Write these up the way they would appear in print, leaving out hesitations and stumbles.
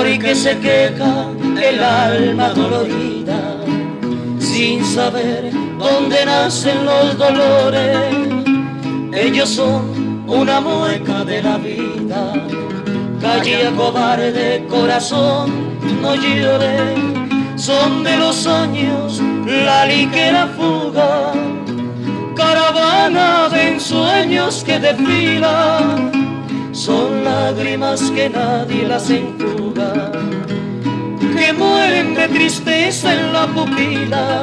Hoy que se queja el alma dolorida, sin saber dónde nacen los dolores. Ellos son una mueca de la vida. Calla, cobarde corazón, no llore. Son de los años la ligera fuga, caravana de ensueños que desfila. Son lágrimas que nadie las enjuga, que mueren de tristeza en la pupila.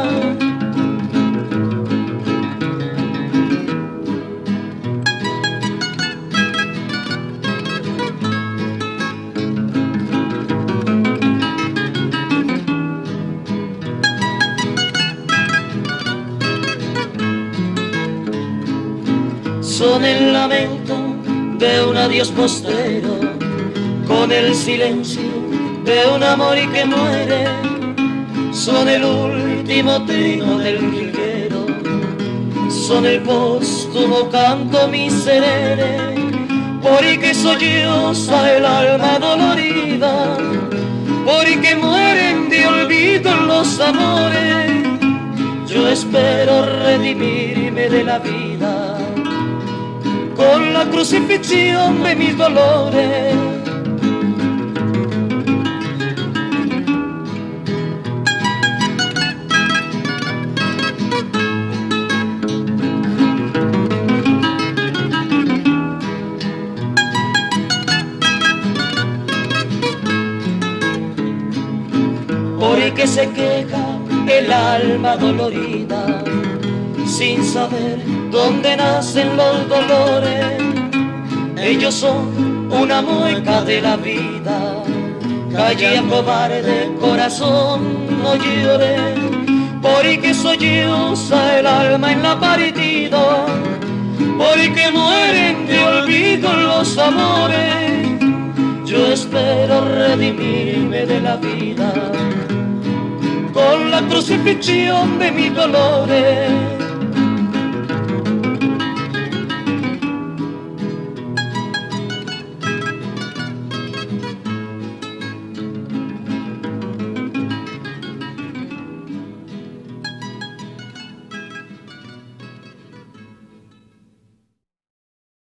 Son el lamento de un adiós postrero, con el silencio de un amor y que muere. Son el último trino del jilguero, son el póstumo canto miserere. Por y que solloza el alma dolorida, por y que mueren de olvido los amores. Yo espero redimirme de la vida con la crucifixión de mis dolores. Hoy que se queja el alma dolorida, sin saber dónde nacen los dolores. Ellos son una mueca de la vida. Calla, cobarde corazón, no llore. Por y que solloza el alma en la partida, por y que mueren de olvido los amores. Yo espero redimirme de la vida con la crucifixión de mis dolores.